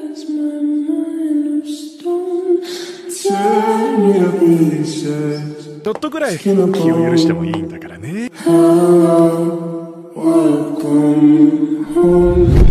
ちょっとぐらい気を許してもいいんだからね。 Welcome home.